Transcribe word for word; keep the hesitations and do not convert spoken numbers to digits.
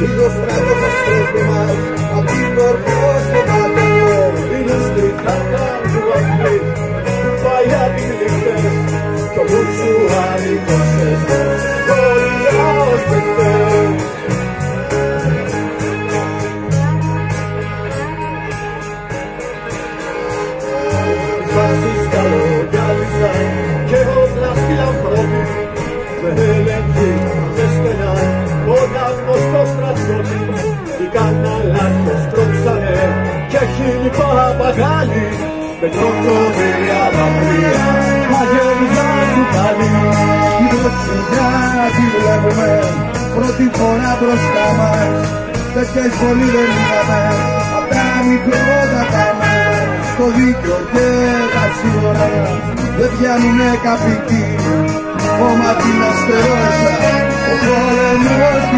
Είδο στράτος αστρός μας, απ' την ορθός στο μάταιο. Είναι στη χάρτα του βαθμί, παλιά τις νύχτες, κι όπου σου άλλοι όλοι ως παιχτές. Βάσεις καλογιάλισαν και όλα στείλαν πρώτη, με έλεξη, με στενά, όταν γνωστό στρατιώτη. Οι καναλάκες τρώξανε και χίλιοι παπαγάλοι, με κροκοδίλια δάκρυα μαγεύιζαν τσουκάλι. Η δροσιά τη βλέπουμε πρώτη φορά μπροστά μας, τέτοια εισβολή δεν είδαμε απ' τα μικρότατα μας. Το δίκιο και τα σύνορα δεν πιάνουνε καπιτή, κόμμα την αστερόσα, ο πόλεμος